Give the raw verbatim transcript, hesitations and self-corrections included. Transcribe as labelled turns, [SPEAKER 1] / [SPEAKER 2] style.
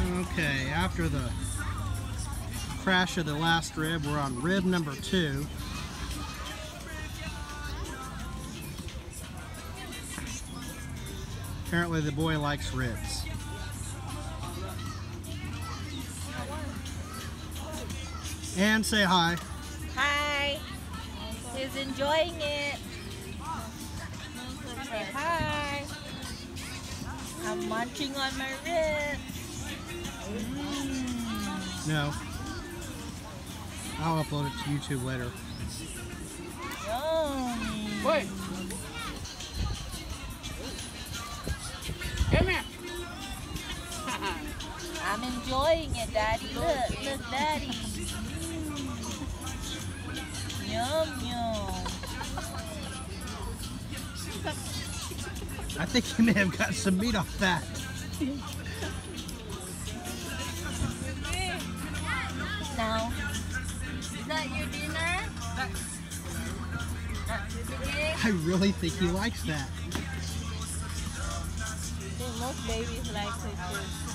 [SPEAKER 1] Okay, after the crash of the last rib, we're on rib number two. Apparently the boy likes ribs. And say hi.
[SPEAKER 2] Hi. He's enjoying it. Say hi. I'm munching on my ribs. Mm.
[SPEAKER 1] No. I'll upload it to YouTube later.
[SPEAKER 2] Yum.
[SPEAKER 3] Wait. Come here.
[SPEAKER 2] I'm enjoying it, Daddy. Look, look, Daddy. Mm. Yum, yum.
[SPEAKER 1] I think you may have got some meat off that.
[SPEAKER 2] Now, is that your dinner?
[SPEAKER 1] I really think he likes that.
[SPEAKER 2] I think most babies like it too.